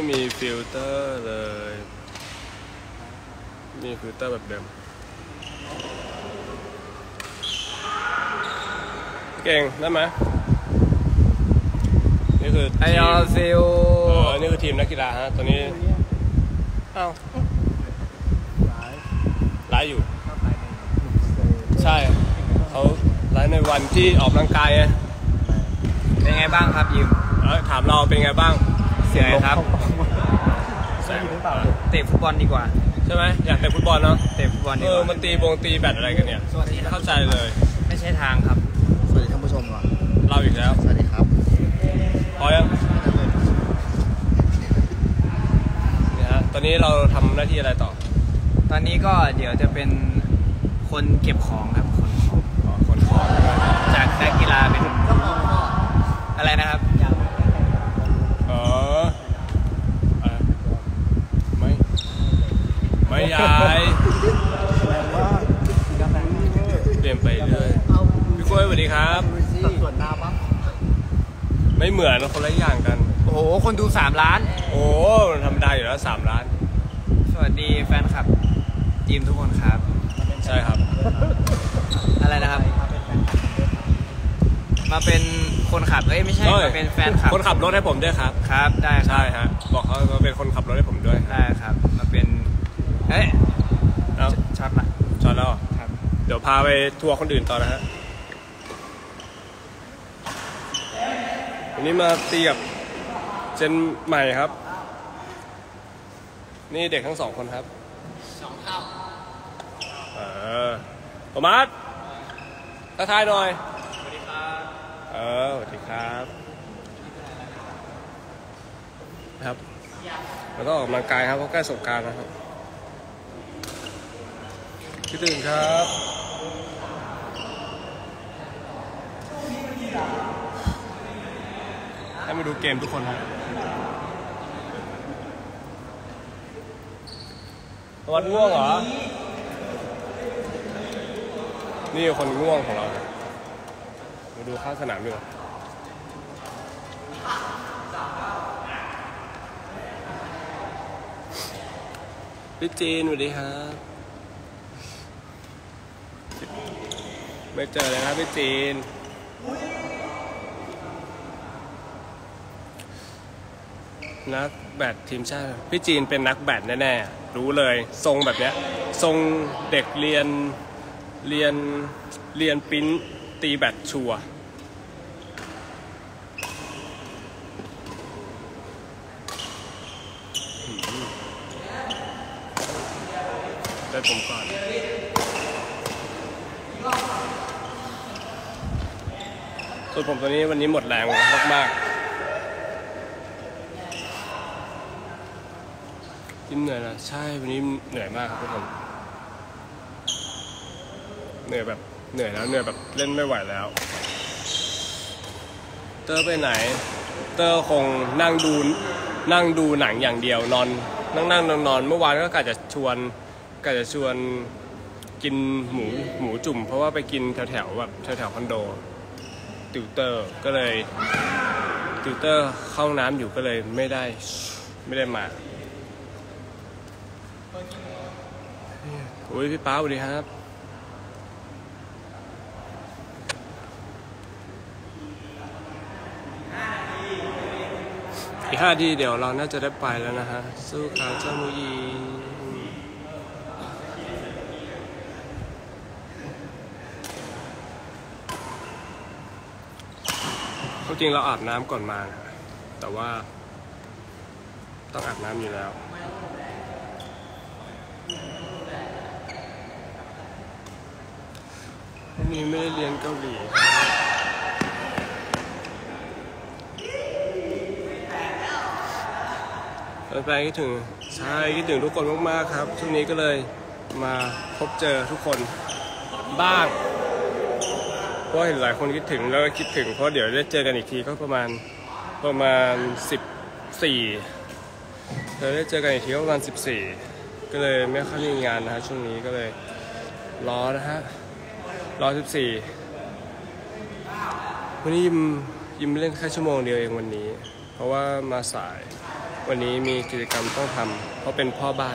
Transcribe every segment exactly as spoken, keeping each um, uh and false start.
มีฟิลเตอร์เลยมีฟิลเตอร์แบบเดิมเก่งได้ไหมนี่คือไอออฟิลเออนี่คือทีมนักกีฬาฮะตอนนี้อ้าวไลฟ์อยู่ใช่เขาไลฟ์ในวันที่ออกกำลังกายไงเป็นไงบ้างครับยิมเออถามเราเป็นไงบ้างเสียครับเตะฟุตบอลดีกว่าใช่ไหมอยากเตะฟุตบอลเนาะเตะฟุตบอลดีกว่าเออมันตีบงตีแบดอะไรกันเนี่ยไม่เข้าใจเลยไม่ใช่ทางครับสวัสดีท่านผู้ชมก่อนเราอีกแล้วสวัสดีครับพอยังนี่ฮะตอนนี้เราทำหน้าที่อะไรต่อตอนนี้ก็เดี๋ยวจะเป็นคนเก็บของครับคนของอ๋อคนของจากนักกีฬาเป็นอะไรนะครับอ๋อไม่ไม่ยายเปลี่ยนไปเลยพี่กล้วยสวัสดีครับส่วนหน้าปะไม่เหมือนคนละอย่างกันโอ้โหคนดูสามล้านโอ้ธรรมดาอยู่แล้วสามล้านสวัสดีแฟนคลับทีมทุกคนครับใช่ครับอะไรนะครับมาเป็นคนขับเอ้ยไม่ใช่มาเป็นแฟนขับคนขับรถให้ผมด้วยครับครับได้ใช่ฮะบอกเขามาเป็นคนขับรถให้ผมด้วยได้ครับมาเป็นเฮ้ยเอาช็อตละช็อตแล้วครับเดี๋ยวพาไปทัวร์คนอื่นต่อนะฮะวันนี้มาตีกับเจนใหม่ครับนี่เด็กทั้งสองคนครับสองเท่าเออโทมัสทักทายหน่อยสวัสดีครับเออสวัสดีครับครับแล้วก็ออกกำลังกายครับเพราะใกล้สงกรานต์นะครับคิดถึงครับให้มาดูเกมทุกคนครับวันง่วงเหรอนี่คนง่วงของเรามาดูข้างสนามด้วยพี่จีนสวัสดีครับไม่เจอเลยครับพี่จีนนักแบดทีมชาติพี่จีนเป็นนักแบดแน่ๆรู้เลยทรงแบบเนี้ยทรงเด็กเรียนเรียนเรียนปิ้นตีแบดชัวได้ผมก่อนส่วนผมตัวนี้วันนี้หมดแรงมากๆยิ้มเหนื่อยนะใช่วันนี้เหนื่อยมากครับทุกคนเหนื่อยแบบเหนื่อยแล้วเหนื่อยแบบเล่นไม่ไหวแล้วเตอร์ไปไหนเตอร์คงนั่งดูนั่งดูหนังอย่างเดียวนอนนั่งนั่งนอนนอนเมื่อวานก็กะจะชวนกะจะชวนกินหมูหมูจุ่มเพราะว่าไปกินแถวแถวแบบแถวแถวคอนโดติวเตอร์ก็เลยติวเตอร์เข้าห้องน้ำอยู่ก็เลยไม่ได้ไม่ได้มาโอ้ยพี่ป้าสวัสดีครับอีกห้าทีเดี๋ยวเราน่าจะได้ไปแล้วนะฮะสู้ขาเจ้ามุยีจริงเราอาบน้ำก่อนมานะแต่ว่าต้องอาบน้ำอยู่แล้ววันนี้ไม่ได้เรียนเกาหลีแฟนๆคิดถึงใช่คิดถึงทุกคนมากๆครับช่วงนี้ก็เลยมาพบเจอทุกคนบ้างเพราะเห็นหลายคนคิดถึงแล้วก็คิดถึงเพราะเดี๋ยวได้เจอกันอีกทีก็ประมาณประมาณสิบสี่เดี๋ยวได้เจอกันอีกทีก็ประมาณสิบสี่ก็เลยไม่ค่อยมีงานนะฮะช่วงนี้ก็เลยรอนะฮะรอสิบสี่วันนี้ยิมยิมเล่นแค่ชั่วโมงเดียวเองวันนี้เพราะว่ามาสายวันนี้มีกิจกรรมต้องทำเพราะเป็นพ่อบ้าน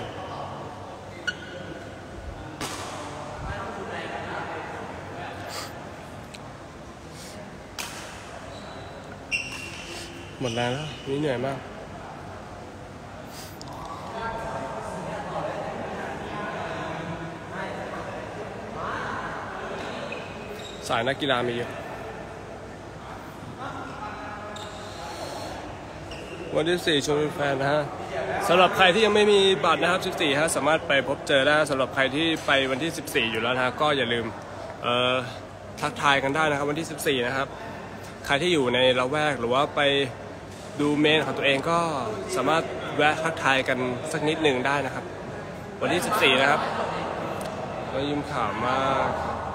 หมดแรงแล้วนี่เหนื่อยมากสายนักกีฬามีเยอะวันที่สี่ชมแฟนนะฮะสำหรับใครที่ยังไม่มีบัตรนะครับสิบสี่ฮะสามารถไปพบเจอได้สำหรับใครที่ไปวันที่สิบสี่อยู่แล้วนะฮะก็อย่าลืมเอ่อทักทายกันได้นะครับวันที่สิบสี่นะครับใครที่อยู่ในละแวกหรือว่าไปดูเมนของตัวเองก็สามารถแวะทักทายกันสักนิดหนึ่งได้นะครับวันที่สิบสี่นะครับก็ยิ้มขาวมาก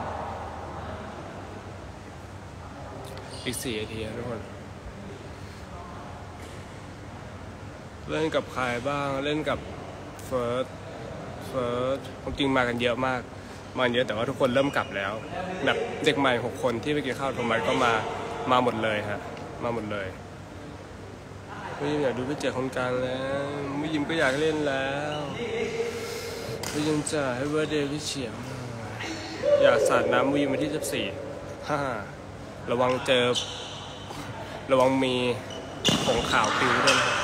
อีกสี่นาทีทุกคนเล่นกับใครบ้างเล่นกับเฟิร์สเฟิร์สจริงมากันเยอะมากมาเยอะแต่ว่าทุกคนเริ่มกลับแล้วแบบเด็กใหม่หกคนที่ไปกินข้าวโทมัสก็มามาหมดเลยฮะมาหมดเลยไม่ยิมอยากดูพี่เจ๋อคนกลางแล้วไม่ยิมก็อยากเล่นแล้วไม่ยิมจะให้เบอร์เดย์พี่เฉียงอยากสาดน้ำไม่ยิมวันที่สิบสี่ฮ่าระวังเจอระวังมีของข่าวปิวด้วยนะ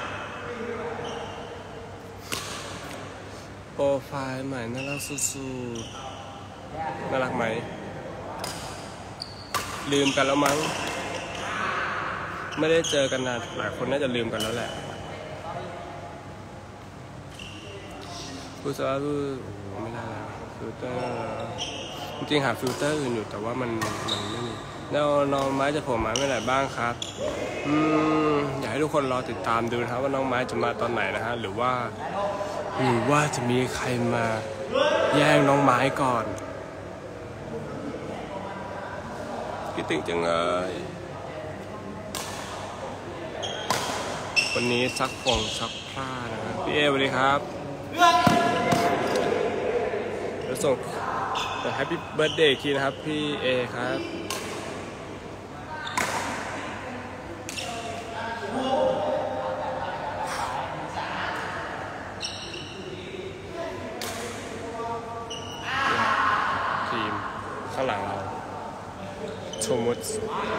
โปรไฟล์ใหม่น่ารักสุดๆน่ารักไหมลืมกันแล้วมั้งไม่ได้เจอกันนานหลายคนน่าจะลืมกันแล้วแหละพูดซะว่าไม่ได้แล้วฟิลเตอร์จริงๆหาฟิลเตอร์อื่นอยู่แต่ว่ามันมันไม่มีแล้วน้องไม้จะโผล่มาเมื่อไหร่บ้างครับอืมอยากให้ทุกคนรอติดตามดูนะครับว่าน้องไม้จะมาตอนไหนนะฮะหรือว่าหรือว่าจะมีใครมาแย่งน้องไม้ก่อนคิดถึงจังเลยวันนี้ซักฟงซักผ้านะครับพี่เอสวัสดีครับเดี๋ยวส่งแฮปปี้เบิร์ธเดย์คีนะครับพี่เอครับทีมข้างหลังเราโชมุส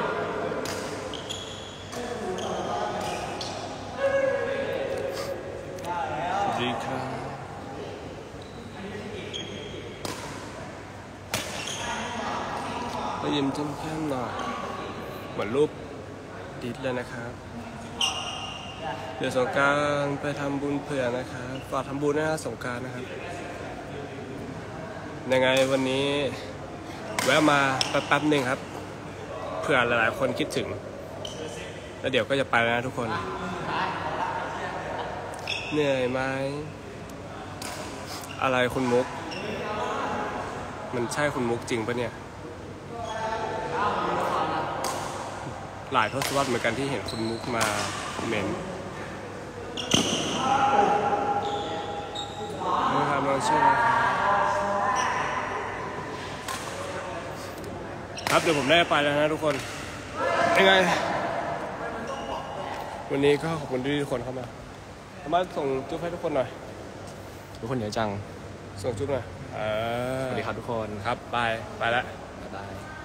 ดีครับก็ยิ้มจิ้มแก้มหน่อยเหมือนรูปดิสเลยนะครับเดี๋ยวสงกรานต์ไปทำบุญเผื่อนะครับฝากทำบุญนะฮะสงกรานต์นะครับยังไงวันนี้แวะมาแป๊บๆหนึ่งครับเผื่อหลายๆคนคิดถึงแล้วเดี๋ยวก็จะไปแล้วนะทุกคนเหนื่อยไหมอะไรคุณมุกมันใช่คุณมุกจริงปะเนี่ยหลายทศวรรษเหมือนกันที่เห็นคุณมุกมาคอมเมนต์นะครับลองช่วยครับเดี๋ยวผมได้ไปแล้วนะทุกคนยังไงวันนี้ก็ขอบคุณที่ทุกคนเข้ามาสามารถส่งจุ๊บให้ทุกคนหน่อยทุกคนเยอะจังส่งจุ๊บหน่อยสวัสดีครับทุกคนครับบายไปแล้วบ๊ายบาย